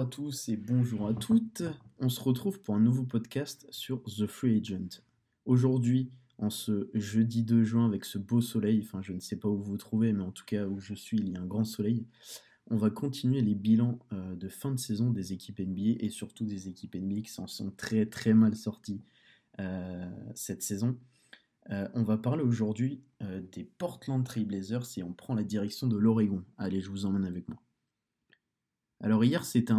à tous et bonjour à toutes. On se retrouve pour un nouveau podcast sur The Free Agent. Aujourd'hui, en ce jeudi 2 juin avec ce beau soleil, enfin je ne sais pas où vous vous trouvez, mais en tout cas où je suis, il y a un grand soleil. On va continuer les bilans de fin de saison des équipes NBA et surtout des équipes NBA qui s'en sont très très mal sorties cette saison. On va parler aujourd'hui des Portland Trail Blazers et on prend la direction de l'Oregon. Allez, je vous emmène avec moi. Alors hier,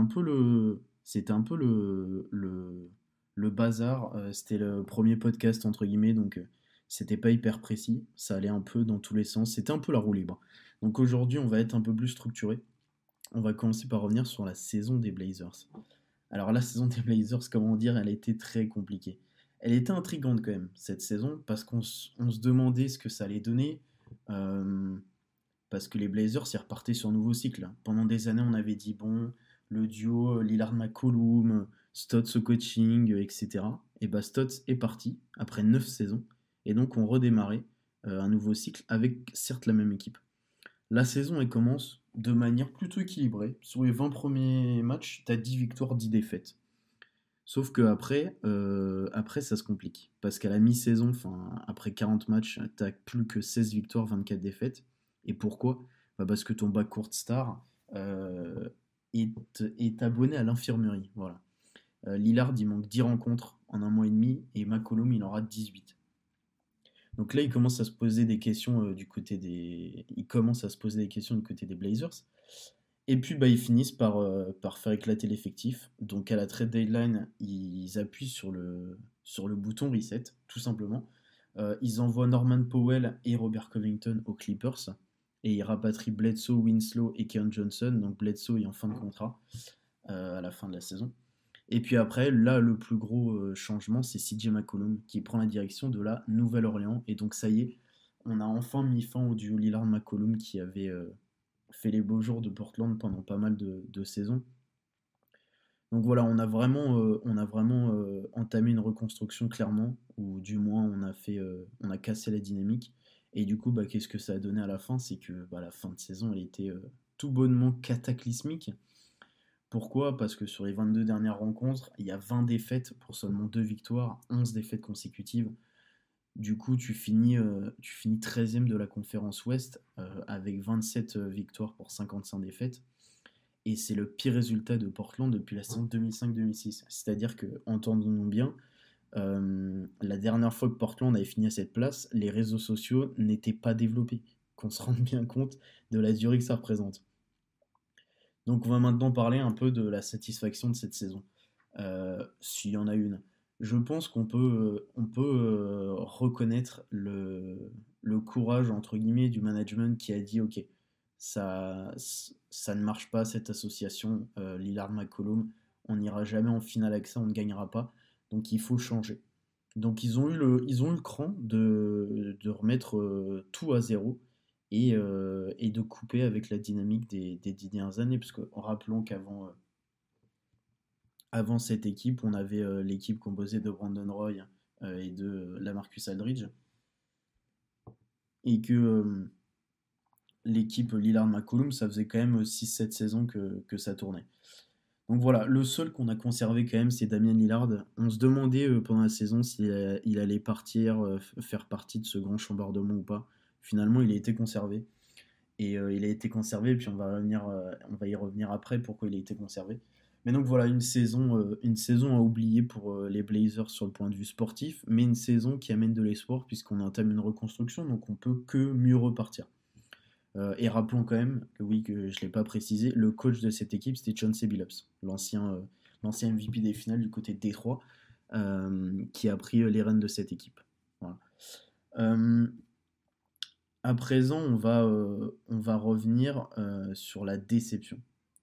c'était un peu le bazar. C'était le premier podcast entre guillemets, donc c'était pas hyper précis. Ça allait un peu dans tous les sens. C'était un peu la roue libre. Donc aujourd'hui, on va être un peu plus structuré. On va commencer par revenir sur la saison des Blazers. Alors la saison des Blazers, comment dire, elle a été très compliquée. Elle était intrigante quand même cette saison parce qu'on se demandait ce que ça allait donner. Euh, Parce que les Blazers, ils repartaient sur un nouveau cycle. Pendant des années, on avait dit, bon, le duo Lillard-McCollum, Stotts au coaching, etc. Et bah Stotts est parti après 9 saisons. Et donc on redémarrait un nouveau cycle avec certes la même équipe. La saison, elle commence de manière plutôt équilibrée. Sur les 20 premiers matchs, tu as 10 victoires, 10 défaites. Sauf que après ça se complique. Parce qu'à la mi-saison, enfin, après 40 matchs, t'as plus que 16 victoires, 24 défaites. Et pourquoi? Bah parce que ton backcourt star euh, est abonné à l'infirmerie. Voilà. Lillard, il manque 10 rencontres en un mois et demi, et McCollum, il en rate 18. Donc là, il commence à se poser des questions du côté des. Il commence à se poser des questions du côté des Blazers. Et puis bah, ils finissent par faire éclater l'effectif. Donc à la trade deadline, ils appuient sur le bouton reset, tout simplement. Ils envoient Norman Powell et Robert Covington aux Clippers. Et ils rapatrient Bledsoe, Winslow et Keon Johnson. Donc Bledsoe est en fin de contrat à la fin de la saison. Et puis après, là, le plus gros changement, c'est CJ McCollum qui prend la direction de la Nouvelle-Orléans. Et donc ça y est, on a enfin mis fin au duo Lillard-McCollum qui avait fait les beaux jours de Portland pendant pas mal de saisons. Donc voilà, on a vraiment entamé une reconstruction clairement, ou du moins on a cassé la dynamique. Et du coup, bah, qu'est-ce que ça a donné à la fin? C'est que bah, la fin de saison, elle était tout bonnement cataclysmique. Pourquoi? Parce que sur les 22 dernières rencontres, il y a 20 défaites pour seulement 2 victoires, 11 défaites consécutives. Du coup, tu finis 13e de la conférence Ouest avec 27 victoires pour 55 défaites. Et c'est le pire résultat de Portland depuis la saison 2005-2006. C'est-à-dire que, entendons-nous bien, la dernière fois que Portland avait fini à cette place, les réseaux sociaux n'étaient pas développés. Qu'on se rende bien compte de la durée que ça représente. Donc on va maintenant parler un peu de la satisfaction de cette saison. S'il y en a une. Je pense qu'on peut reconnaître le courage, entre guillemets, du management qui a dit, ok, ça, ça ne marche pas cette association, Lillard-McCollum, on n'ira jamais en finale avec ça, on ne gagnera pas, donc il faut changer. Donc ils ont eu le cran de remettre tout à zéro et de couper avec la dynamique des 10 dernières années, parce que rappelons qu'avant cette équipe, on avait l'équipe composée de Brandon Roy et de LaMarcus Aldridge, et que l'équipe Lillard-McCollum, ça faisait quand même 6-7 saisons que ça tournait. Donc voilà, le seul qu'on a conservé quand même, c'est Damien Lillard. On se demandait pendant la saison s'il il allait partir, faire partie de ce grand chambardement ou pas. Finalement, il a été conservé. Et il a été conservé, puis on va y revenir après pourquoi il a été conservé. Mais donc voilà, une saison à oublier pour les Blazers sur le point de vue sportif, mais une saison qui amène de l'espoir puisqu'on entame une reconstruction, donc on peut que mieux repartir. Et rappelons quand même que oui, que je ne l'ai pas précisé, le coach de cette équipe c'était Chauncey Billups, l'ancien MVP des finales du côté de Détroit, qui a pris les rênes de cette équipe. Voilà. Euh, à présent, on va revenir sur la déception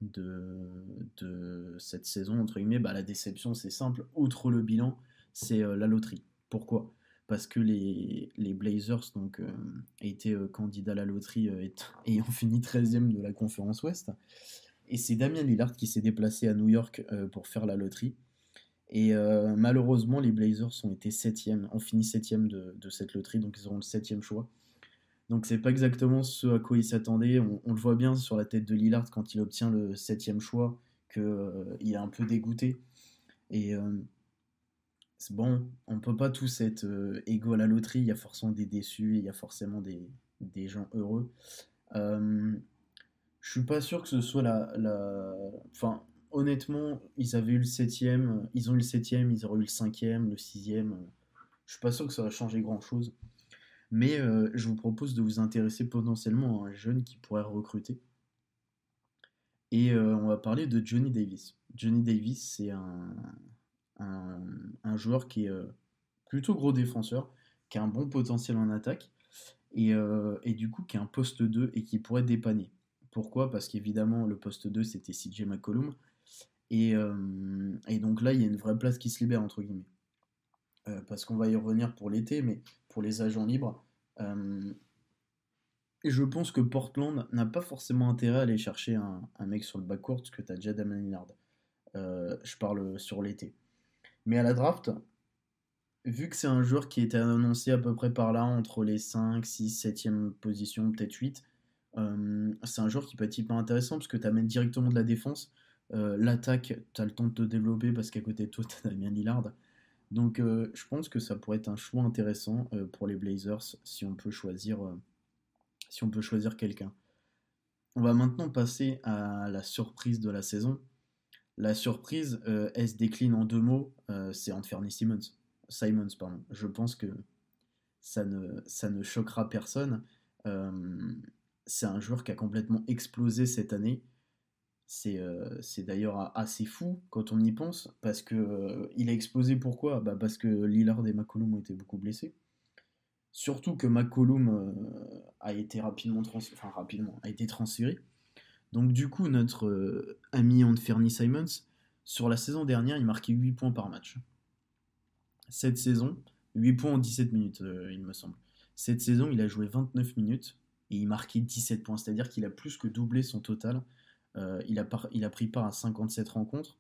de cette saison, entre guillemets. Bah, la déception, c'est simple, outre le bilan, c'est la loterie. Pourquoi? Parce que les Blazers donc, étaient candidats à la loterie ayant fini 13e de la conférence Ouest. Et c'est Damien Lillard qui s'est déplacé à New York pour faire la loterie. Et malheureusement, les Blazers ont fini 7e de cette loterie, donc ils auront le 7e choix. Donc c'est pas exactement ce à quoi il s'attendait. On le voit bien sur la tête de Lillard quand il obtient le 7e choix, il est un peu dégoûté. Et c'est bon, on peut pas tous être égaux à la loterie, il y a forcément des déçus, il y a forcément des gens heureux. Euh, je suis pas sûr que ce soit Enfin, honnêtement, ils avaient eu le septième, ils ont eu le septième, ils auraient eu le cinquième, le sixième. Je suis pas sûr que ça va changer grand-chose. Mais je vous propose de vous intéresser potentiellement à un jeune qui pourrait recruter. Et on va parler de Johnny Davis. Johnny Davis, c'est un, un joueur qui est plutôt gros défenseur, qui a un bon potentiel en attaque, et du coup qui a un poste 2 et qui pourrait dépanner. Pourquoi? Parce qu'évidemment, le poste 2, c'était CJ McCollum. Et donc là, il y a une vraie place qui se libère, entre guillemets. Parce qu'on va y revenir pour l'été, mais pour les agents libres, euh, je pense que Portland n'a pas forcément intérêt à aller chercher un mec sur le backcourt, parce que tu as déjà Damian Lillard. Je parle sur l'été. Mais à la draft, vu que c'est un joueur qui était annoncé à peu près par là, entre les 5, 6, 7e position, peut-être 8, c'est un joueur qui peut être hyper intéressant parce que tu amènes directement de la défense. L'attaque, tu as le temps de te développer parce qu'à côté de toi, tu as Damien Lillard. Donc je pense que ça pourrait être un choix intéressant pour les Blazers si on peut choisir quelqu'un. On va maintenant passer à la surprise de la saison. La surprise, elle se décline en deux mots, c'est Anthony Simons. Simons, pardon. Je pense que ça ne choquera personne. Euh, c'est un joueur qui a complètement explosé cette année. C'est d'ailleurs assez fou quand on y pense, parce que il a explosé pourquoi? Bah parce que Lillard et McCollum ont été beaucoup blessés. Surtout que McCollum a été a été transféré. Donc du coup, notre ami Anthony Simons, sur la saison dernière, il marquait 8 points par match. Cette saison, 8 points en 17 minutes, il me semble. Cette saison, il a joué 29 minutes et il marquait 17 points. C'est-à-dire qu'il a plus que doublé son total. Il a pris part à 57 rencontres.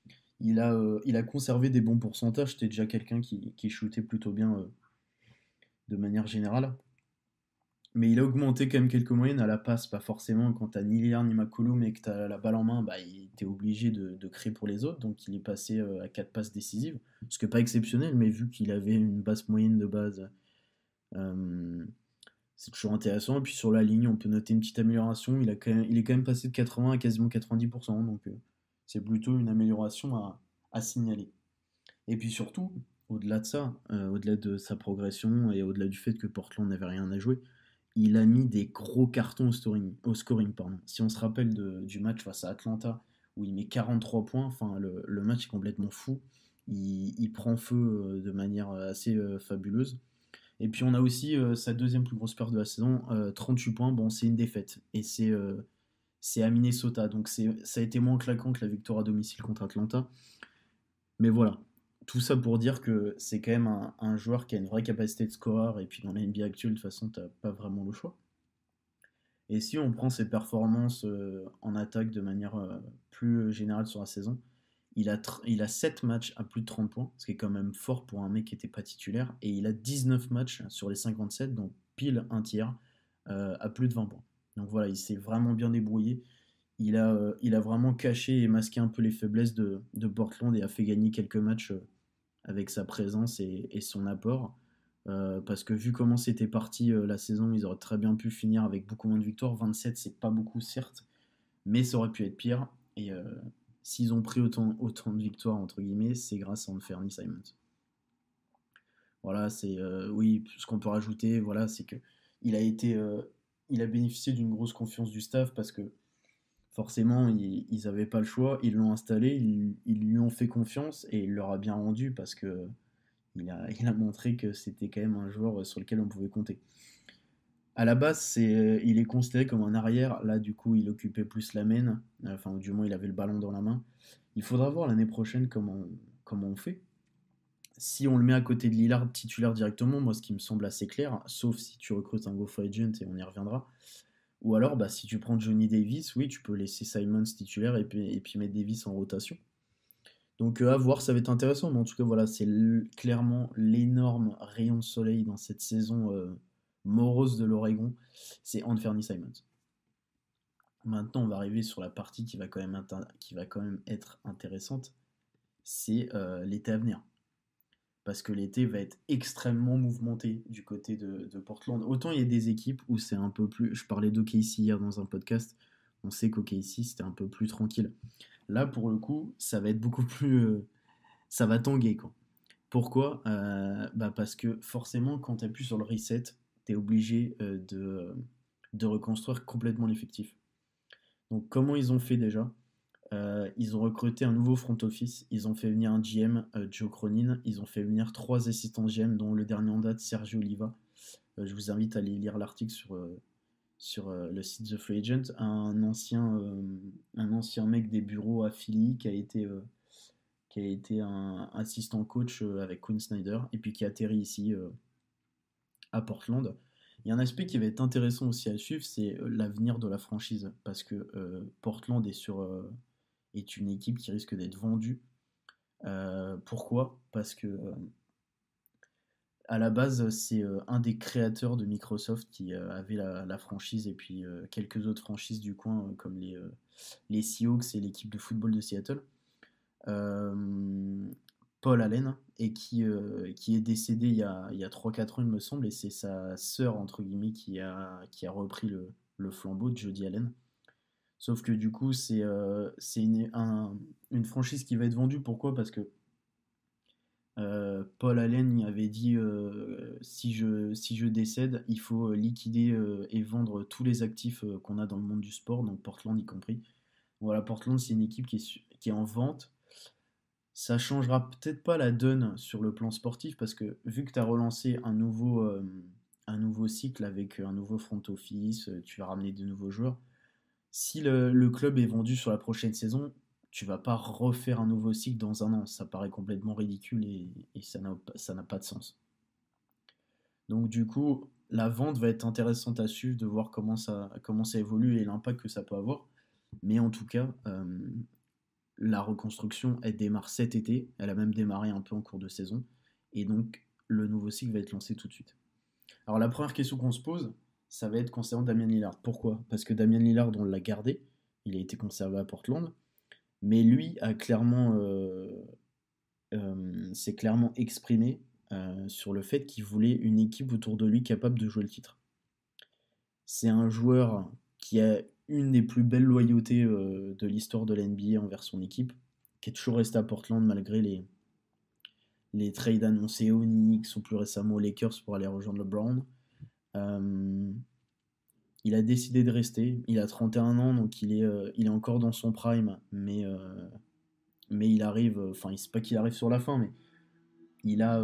Il a conservé des bons pourcentages. C'était déjà quelqu'un qui shootait plutôt bien de manière générale. Mais il a augmenté quand même quelques moyennes à la passe, pas forcément. Quand t'as ni Lillard ni McCollum et que t'as la balle en main, bah, il était obligé de créer pour les autres. Donc il est passé à 4 passes décisives. Ce qui n'est pas exceptionnel, mais vu qu'il avait une basse moyenne de base, euh, c'est toujours intéressant. Et puis sur la ligne, on peut noter une petite amélioration. Il est quand même passé de 80 à quasiment 90%. Donc c'est plutôt une amélioration à signaler. Et puis surtout, au-delà de ça, au-delà de sa progression et au-delà du fait que Portland n'avait rien à jouer, il a mis des gros cartons au scoring, pardon. Si on se rappelle du match face à Atlanta, où il met 43 points, enfin, le match est complètement fou. Il prend feu de manière assez fabuleuse. Et puis on a aussi sa deuxième plus grosse perte de la saison, 38 points. Bon, c'est une défaite. Et c'est à Minnesota. Donc ça a été moins claquant que la victoire à domicile contre Atlanta. Mais voilà, tout ça pour dire que c'est quand même un joueur qui a une vraie capacité de scoreur, et puis dans la NBA actuelle, de toute façon, t'as pas vraiment le choix. Et si on prend ses performances en attaque de manière plus générale sur la saison, il a 7 matchs à plus de 30 points, ce qui est quand même fort pour un mec qui n'était pas titulaire, et il a 19 matchs sur les 57, donc pile un tiers, à plus de 20 points. Donc voilà, il s'est vraiment bien débrouillé. Il a vraiment caché et masqué un peu les faiblesses de Portland et a fait gagner quelques matchs avec sa présence et son apport. Parce que vu comment c'était parti la saison, ils auraient très bien pu finir avec beaucoup moins de victoires. 27, c'est pas beaucoup, certes, mais ça aurait pu être pire. Et s'ils ont pris autant de victoires, entre guillemets, c'est grâce à Anthony Simons. Voilà, oui, ce qu'on peut rajouter, voilà, c'est que il a été, il a bénéficié d'une grosse confiance du staff parce que forcément, ils n'avaient pas le choix, ils l'ont installé, ils lui ont fait confiance et il leur a bien rendu parce que il a montré que c'était quand même un joueur sur lequel on pouvait compter. À la base, il est considéré comme un arrière. Là, du coup, il occupait plus la main. Enfin, du moins, il avait le ballon dans la main. Il faudra voir l'année prochaine comment on fait. Si on le met à côté de Lillard titulaire directement, moi, ce qui me semble assez clair, sauf si tu recrutes un Go Free Agent et on y reviendra. Ou alors, bah, si tu prends Johnny Davis, oui, tu peux laisser Simons titulaire et puis mettre Davis en rotation. Donc à voir, ça va être intéressant, mais en tout cas voilà, c'est clairement l'énorme rayon de soleil dans cette saison morose de l'Oregon, c'est Anthony Simons. Maintenant, on va arriver sur la partie qui va quand même être intéressante, c'est l'été à venir. Parce que l'été va être extrêmement mouvementé du côté de Portland. Autant il y a des équipes où c'est un peu plus... Je parlais d'OKC hier dans un podcast, on sait qu'OKC c'était un peu plus tranquille. Là, pour le coup, ça va être beaucoup plus... ça va tanguer, quoi. Pourquoi? Bah parce que forcément, quand tu appuies sur le reset, tu es obligé de reconstruire complètement l'effectif. Donc comment ils ont fait déjà? Ils ont recruté un nouveau front office, ils ont fait venir un GM, Joe Cronin, ils ont fait venir trois assistants GM, dont le dernier en date, Sergio Oliva. Je vous invite à aller lire l'article sur le site The Free Agent, un ancien mec des bureaux à Philly qui a été un assistant coach avec Quinn Snyder, et puis qui a atterri ici à Portland. Il y a un aspect qui va être intéressant aussi à suivre, c'est l'avenir de la franchise, parce que Portland est une équipe qui risque d'être vendue. Pourquoi? Parce que à la base, c'est un des créateurs de Microsoft qui avait la franchise, et puis quelques autres franchises du coin, comme les Seahawks et l'équipe de football de Seattle. Euh, Paul Allen, et qui est décédé il y a 3-4 ans, il me semble, et c'est sa sœur, entre guillemets, qui a repris le flambeau de Jody Allen. Sauf que du coup, c'est une franchise qui va être vendue. Pourquoi? Parce que Paul Allen y avait dit si je décède, il faut liquider et vendre tous les actifs qu'on a dans le monde du sport, donc Portland y compris. Voilà, Portland, c'est une équipe qui est en vente. Ça changera peut-être pas la donne sur le plan sportif parce que vu que tu as relancé un nouveau cycle avec un nouveau front office, tu vas ramener de nouveaux joueurs. Si le club est vendu sur la prochaine saison, tu vas pas refaire un nouveau cycle dans un an. Ça paraît complètement ridicule et ça n'a pas de sens. Donc du coup, la vente va être intéressante à suivre, de voir comment ça évolue et l'impact que ça peut avoir. Mais en tout cas, la reconstruction, elle démarre cet été. Elle a même démarré un peu en cours de saison. Et donc, le nouveau cycle va être lancé tout de suite. Alors, la première question qu'on se pose, ça va être concernant Damien Lillard. Pourquoi? Parce que Damien Lillard, on l'a gardé. Il a été conservé à Portland. Mais lui a s'est clairement exprimé sur le fait qu'il voulait une équipe autour de lui capable de jouer le titre. C'est un joueur qui a une des plus belles loyautés de l'histoire de la NBA envers son équipe, qui est toujours resté à Portland malgré les trades annoncés aux Knicks ou plus récemment aux Lakers pour aller rejoindre le Brown. Euh, il a décidé de rester. Il a 31 ans, donc il est encore dans son prime, mais il arrive, enfin, c'est pas qu'il arrive sur la fin, mais il a,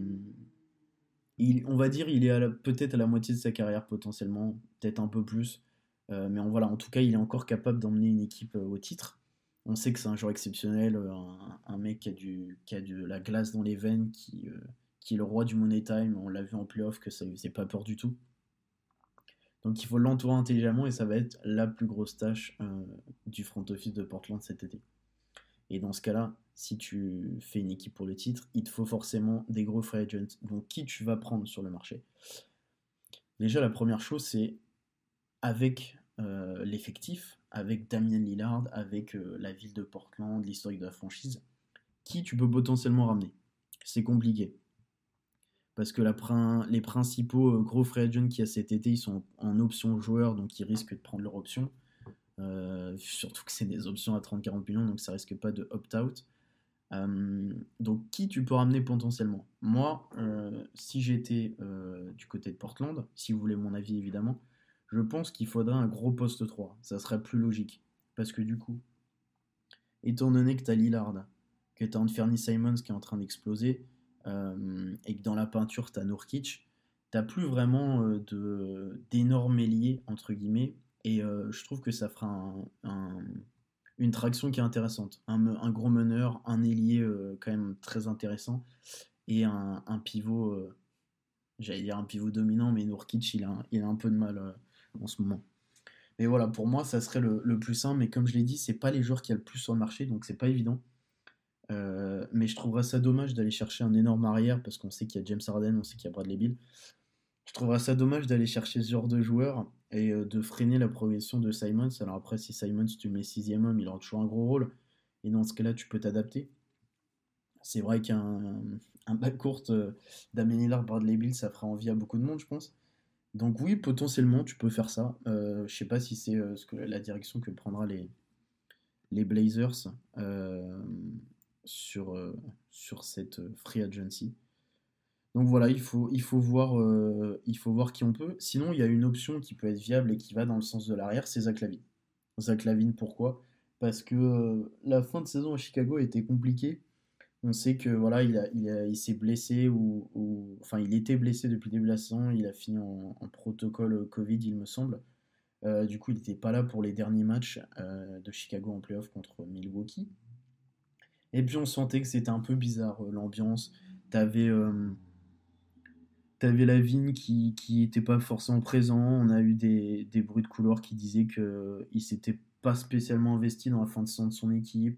on va dire, il est peut-être à la moitié de sa carrière potentiellement, peut-être un peu plus. Mais voilà, en tout cas, il est encore capable d'emmener une équipe au titre. On sait que c'est un joueur exceptionnel, un mec qui a de la glace dans les veines, qui est le roi du money time. On l'a vu en playoff que ça lui faisait pas peur du tout. Donc il faut l'entourer intelligemment et ça va être la plus grosse tâche du front office de Portland cet été. Et dans ce cas-là, si tu fais une équipe pour le titre, il te faut forcément des gros free agents. Donc qui tu vas prendre sur le marché? Déjà, la première chose, c'est avec l'effectif, avec Damien Lillard, avec la ville de Portland, l'historique de la franchise, qui tu peux potentiellement ramener. C'est compliqué. Parce que les principaux gros free agents qu'il y a cet été, ils sont en option joueur, donc ils risquent de prendre leur option. Surtout que c'est des options à 30-40 millions, donc ça risque pas de opt-out. Donc qui tu peux ramener potentiellement? Moi, si j'étais du côté de Portland, si vous voulez mon avis évidemment, je pense qu'il faudrait un gros poste 3. Ça serait plus logique. Parce que du coup, étant donné que tu as Lillard, que tu as Anthony Simons qui est en train d'exploser, et que dans la peinture tu as Nurkic, t'as plus vraiment d'énormes ailiers, entre guillemets, et je trouve que ça fera une traction qui est intéressante. Un gros meneur, un ailier quand même très intéressant, et un pivot, j'allais dire un pivot dominant, mais Nurkic, il a un peu de mal en ce moment. Mais voilà, pour moi, ça serait le plus simple, mais comme je l'ai dit, c'est pas les joueurs qui a le plus sur le marché, donc c'est pas évident. Mais je trouverais ça dommage d'aller chercher un énorme arrière, parce qu'on sait qu'il y a James Harden, on sait qu'il y a Bradley Beal. Je trouverais ça dommage d'aller chercher ce genre de joueur et de freiner la progression de Simons. Alors après, si Simons, tu le mets sixième homme, il aura toujours un gros rôle. Et dans ce cas-là, tu peux t'adapter. C'est vrai qu'un backcourt Damien Lillard, Bradley Beal, ça fera envie à beaucoup de monde, je pense. Donc oui, potentiellement, tu peux faire ça. Je sais pas si c'est la direction que prendra les Blazers sur, sur cette free agency. Donc voilà, il faut voir qui on peut. Sinon, il y a une option qui peut être viable et qui va dans le sens de l'arrière, c'est Zach LaVine. Zach LaVine, pourquoi? Parce que la fin de saison à Chicago a été compliquée. On sait que voilà, il s'est blessé enfin il était blessé depuis le début de la saison. Il a fini en protocole Covid, il me semble. Du coup, il n'était pas là pour les derniers matchs de Chicago en playoff contre Milwaukee. Et puis on sentait que c'était un peu bizarre l'ambiance. T'avais T'avais Lavigne qui était pas forcément présent. On a eu des bruits de couloir qui disaient qu'il s'était pas spécialement investi dans la fin de saison de son équipe.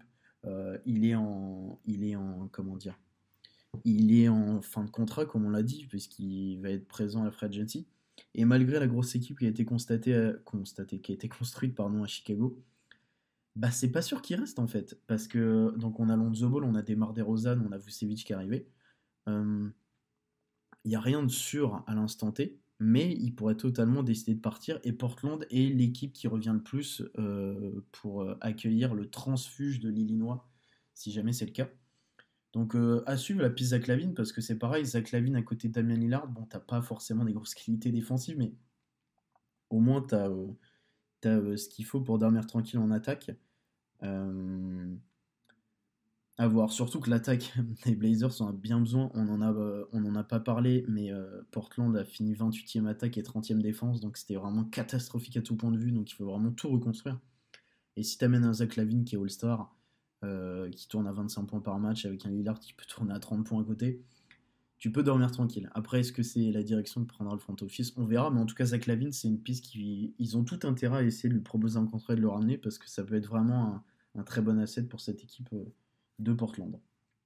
Comment dire, il est en fin de contrat, comme on l'a dit, puisqu'il va être présent à la Free Agency. Et malgré la grosse équipe qui a été qui a été construite pardon, à Chicago, bah c'est pas sûr qu'il reste en fait. Parce que donc on a Lonzo Ball, on a Demar DeRozan, on a Vucevic qui est arrivé. Euh, il n'y a rien de sûr à l'instant T, mais il pourrait totalement décider de partir. Et Portland est l'équipe qui revient le plus pour accueillir le transfuge de l'Illinois, si jamais c'est le cas. Donc à suivre la piste Zach LaVine, parce que c'est pareil, Zach LaVine à côté de Damian Lillard, bon, t'as pas forcément des grosses qualités défensives, mais au moins t'as ce qu'il faut pour dormir tranquille en attaque. Euh, À voir, surtout que l'attaque des Blazers en a bien besoin. On en a pas parlé, mais Portland a fini 28e attaque et 30e défense, donc c'était vraiment catastrophique à tout point de vue. Donc il faut vraiment tout reconstruire. Et si t'amènes un Zach LaVine qui est All-Star, qui tourne à 25 points par match, avec un Lillard qui peut tourner à 30 points à côté, tu peux dormir tranquille. Après, est-ce que c'est la direction que prendra le front office? On verra, mais en tout cas, Zach LaVine, c'est une piste qui. Ils ont tout intérêt à essayer de lui proposer un contrat et de le ramener parce que ça peut être vraiment un très bon asset pour cette équipe de Portland.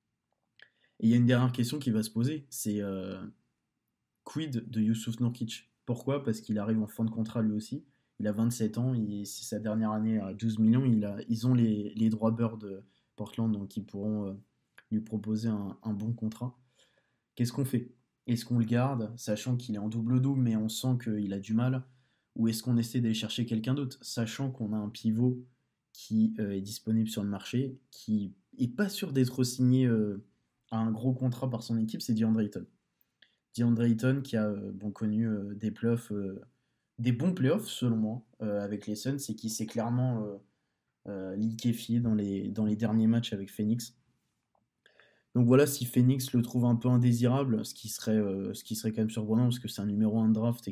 Et il y a une dernière question qui va se poser, c'est quid de Youssouf Nourkic? Pourquoi? Parce qu'il arrive en fin de contrat lui aussi. Il a 27 ans, c'est sa dernière année à 12 millions. Ils ont les droits beurre de Portland, donc ils pourront lui proposer un bon contrat. Qu'est-ce qu'on fait? Est-ce qu'on le garde, sachant qu'il est en double-double, mais on sent qu'il a du mal? Ou est-ce qu'on essaie d'aller chercher quelqu'un d'autre, sachant qu'on a un pivot qui est disponible sur le marché, qui est pas sûr d'être signé à un gros contrat par son équipe, c'est DeAndre Ayton. DeAndre Ayton qui a connu des playoffs, des bons playoffs selon moi, avec les Suns, et qui s'est clairement liquéfié dans les derniers matchs avec Phoenix. Donc voilà, si Phoenix le trouve un peu indésirable, ce qui serait quand même surprenant parce que c'est un numéro 1 de draft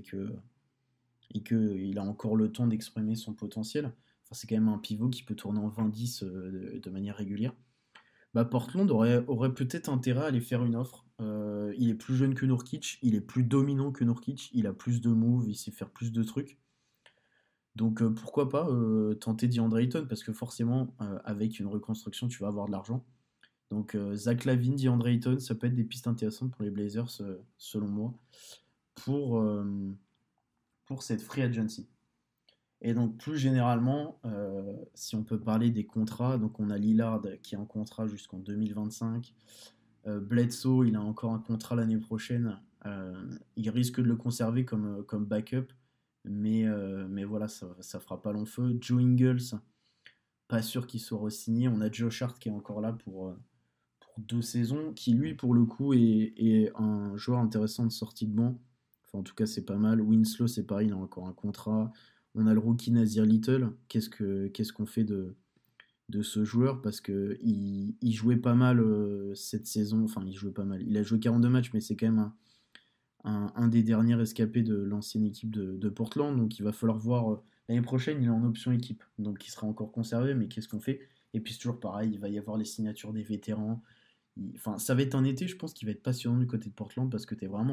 et que il a encore le temps d'exprimer son potentiel. Enfin, c'est quand même un pivot qui peut tourner en 20-10 de manière régulière. Bah, Portland aurait peut-être intérêt à aller faire une offre. Il est plus jeune que Nurkic, il est plus dominant que Nurkic, il a plus de moves, il sait faire plus de trucs. Donc pourquoi pas tenter DeAndre Ayton parce que forcément avec une reconstruction tu vas avoir de l'argent. Donc Zach LaVine, DeAndre Ayton, ça peut être des pistes intéressantes pour les Blazers selon moi pour, euh, pour cette free agency. Et donc plus généralement, si on peut parler des contrats, donc on a Lillard qui est en contrat jusqu'en 2025. Bledsoe, il a encore un contrat l'année prochaine. Il risque de le conserver comme backup, mais voilà, ça fera pas long feu. Joe Ingles, pas sûr qu'il soit re-signé. On a Josh Hart qui est encore là pour 2 saisons, qui lui, pour le coup, est un joueur intéressant de sortie de banc. Enfin, en tout cas, c'est pas mal. Winslow, c'est pareil, il a encore un contrat. On a le rookie Nazir Little. Qu'est-ce qu'on fait de ce joueur? Parce que il jouait pas mal cette saison. Enfin, il jouait pas mal. Il a joué 42 matchs, mais c'est quand même un des derniers rescapés de l'ancienne équipe de Portland. Donc, il va falloir voir. L'année prochaine, il est en option équipe. Donc, il sera encore conservé, mais qu'est-ce qu'on fait? Et puis, c'est toujours pareil, il va y avoir les signatures des vétérans. Enfin, ça va être un été, je pense, qui va être passionnant du côté de Portland parce que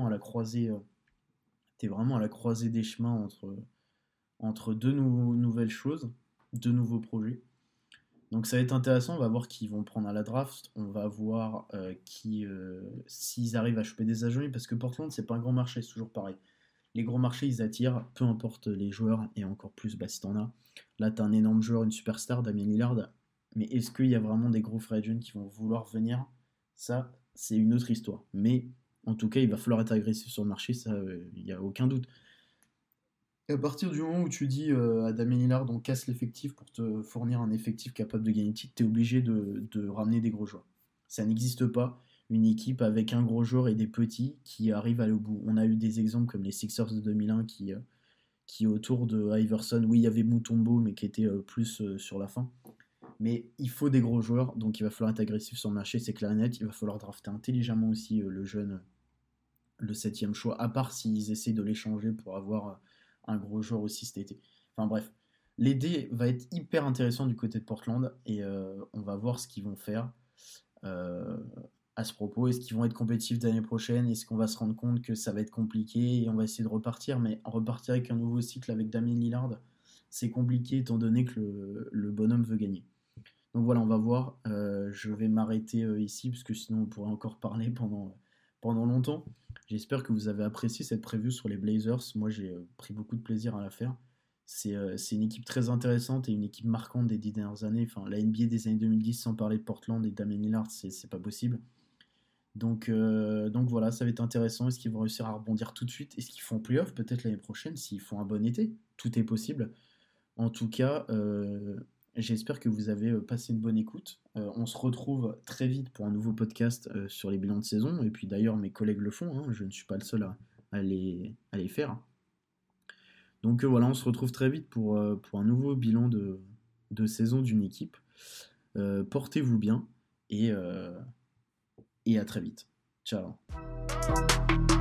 t'es vraiment à la croisée des chemins entre nouvelles choses, deux nouveaux projets. Donc ça va être intéressant, on va voir qui vont prendre à la draft, on va voir s'ils arrivent à choper des agents, parce que Portland c'est pas un grand marché, c'est toujours pareil. Les gros marchés, ils attirent, peu importe les joueurs, et encore plus si t'en as. Là, t'as un énorme joueur, une superstar, Damien Lillard, mais est-ce qu'il y a vraiment des gros free agents qui vont vouloir venir? Ça, c'est une autre histoire. Mais en tout cas, il va falloir être agressif sur le marché, ça, il n'y a aucun doute. Et à partir du moment où tu dis à Damien Lillard, on casse l'effectif pour te fournir un effectif capable de gagner le titre, tu es obligé de ramener des gros joueurs. Ça n'existe pas, une équipe avec un gros joueur et des petits qui arrivent à aller au bout. On a eu des exemples comme les Sixers de 2001 qui autour de Iverson, oui, il y avait Mutombo, mais qui était plus sur la fin. Mais il faut des gros joueurs, donc il va falloir être agressif sur le marché, c'est clair et net. Il va falloir drafter intelligemment aussi le jeune, le septième choix, à part s'ils essaient de l'échanger pour avoir un gros joueur aussi cet été. Enfin bref, l'idée va être hyper intéressant du côté de Portland et on va voir ce qu'ils vont faire euh, à ce propos. Est-ce qu'ils vont être compétitifs l'année prochaine? Est-ce qu'on va se rendre compte que ça va être compliqué et on va essayer de repartir? Mais repartir avec un nouveau cycle avec Damien Lillard, c'est compliqué étant donné que le bonhomme veut gagner. Donc voilà, on va voir. Je vais m'arrêter ici parce que sinon on pourrait encore parler pendant longtemps. J'espère que vous avez apprécié cette preview sur les Blazers. Moi, j'ai pris beaucoup de plaisir à la faire. C'est une équipe très intéressante et une équipe marquante des 10 dernières années. Enfin, la NBA des années 2010, sans parler de Portland et Damian Lillard, c'est pas possible. Donc voilà, ça va être intéressant. Est-ce qu'ils vont réussir à rebondir tout de suite? Est-ce qu'ils font playoff peut-être l'année prochaine s'ils font un bon été? Tout est possible. En tout cas, j'espère que vous avez passé une bonne écoute. On se retrouve très vite pour un nouveau podcast sur les bilans de saison. Et puis d'ailleurs, mes collègues le font, hein, je ne suis pas le seul à les faire. Donc voilà, on se retrouve très vite pour un nouveau bilan de saison d'une équipe. Portez-vous bien et à très vite. Ciao.